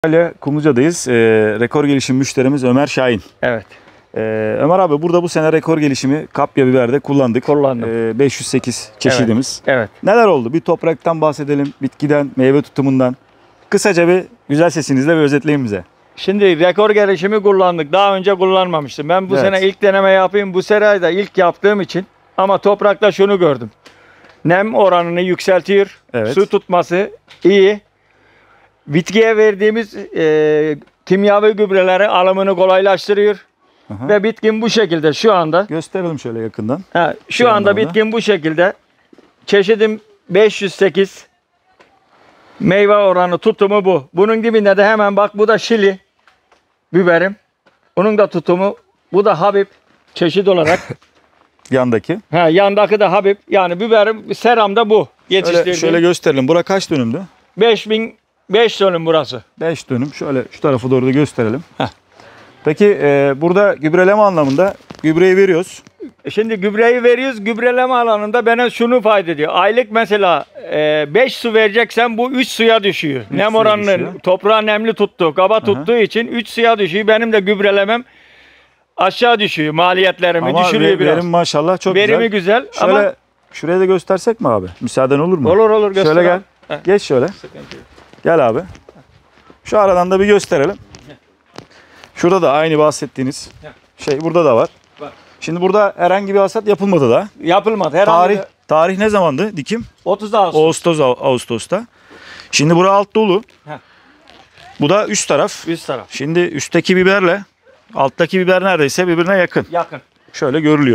Kumluca'dayız. Rekor gelişim müşterimiz Ömer Şahin. Evet. Ömer abi burada bu sene rekor gelişimi kapya biberde kullandık. Kullandım. 508 çeşidimiz. Evet. Neler oldu? Bir topraktan bahsedelim, bitkiden, meyve tutumundan. Kısaca bir güzel sesinizle bir özetleyin bize. Şimdi rekor gelişimi kullandık. Daha önce kullanmamıştım. Ben bu sene ilk deneme yapayım. Bu sene de ilk yaptığım için. Ama toprakta şunu gördüm. Nem oranını yükseltiyor. Evet. Su tutması iyi. Bitkiye verdiğimiz kimyavi gübreleri alımını kolaylaştırıyor. Aha. Ve bitkin bu şekilde şu anda. Gösterelim şöyle yakından. Şu anda bitkin bu şekilde. Çeşidim 508. Meyve oranı tutumu bu. Bunun dibinde de hemen bak bu da Şili biberim. Bunun da tutumu. Bu da Habib çeşit olarak. Yandaki. Yandaki de Habib. Yani biberim seramda bu. Yetiştirdiğim. Şöyle gösterelim. Bura kaç dönümdü? 5 dönüm burası. 5 dönüm. Şöyle şu tarafı doğru da gösterelim. Peki burada gübreleme anlamında gübreyi veriyoruz. Şimdi gübreyi veriyoruz. Gübreleme alanında bana şunu fayda ediyor. Aylık mesela 5 su vereceksen bu 3 suya düşüyor. Nem oranını toprağı nemli tuttu, kaba tuttuğu için 3 suya düşüyor. Benim de gübrelemem aşağı düşüyor. Maliyetlerimi düşürüyor biraz. Verim maşallah çok Verimi güzel. Şöyle ama şuraya da göstersek mi abi? Müsaaden olur mu? Olur göster. Şöyle gel. Geç şöyle. Gel abi. Şu aradan da bir gösterelim. Şurada da aynı bahsettiğiniz şey burada da var. Şimdi burada herhangi bir hasat yapılmadı da. Yapılmadı. Tarih ne zamandı dikim? 30 Ağustos. Ağustos'ta. Şimdi bura alt dolu. Bu da üst taraf. Üst taraf. Şimdi üstteki biberle alttaki biber neredeyse birbirine yakın. Yakın. Şöyle görülüyor.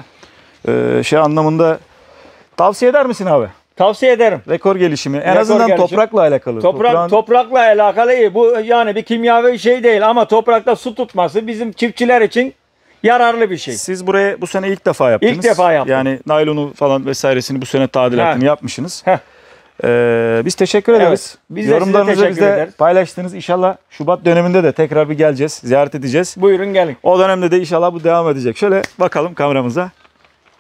Şey anlamında tavsiye eder misin abi? Tavsiye ederim. Rekor gelişimi. En azından toprakla alakalı. Toprakla alakalı iyi. Bu yani bir kimyavi şey değil ama toprakta su tutması bizim çiftçiler için yararlı bir şey. Siz buraya bu sene ilk defa yaptınız. İlk defa yaptım. Yani naylonu falan vesairesini bu sene tadilatını yapmışsınız. Biz teşekkür ederiz. Biz de yorumlarınızı size teşekkür ederiz. paylaştınız. İnşallah Şubat döneminde de tekrar bir geleceğiz. Ziyaret edeceğiz. Buyurun gelin. O dönemde de inşallah bu devam edecek. Şöyle bakalım kameramıza.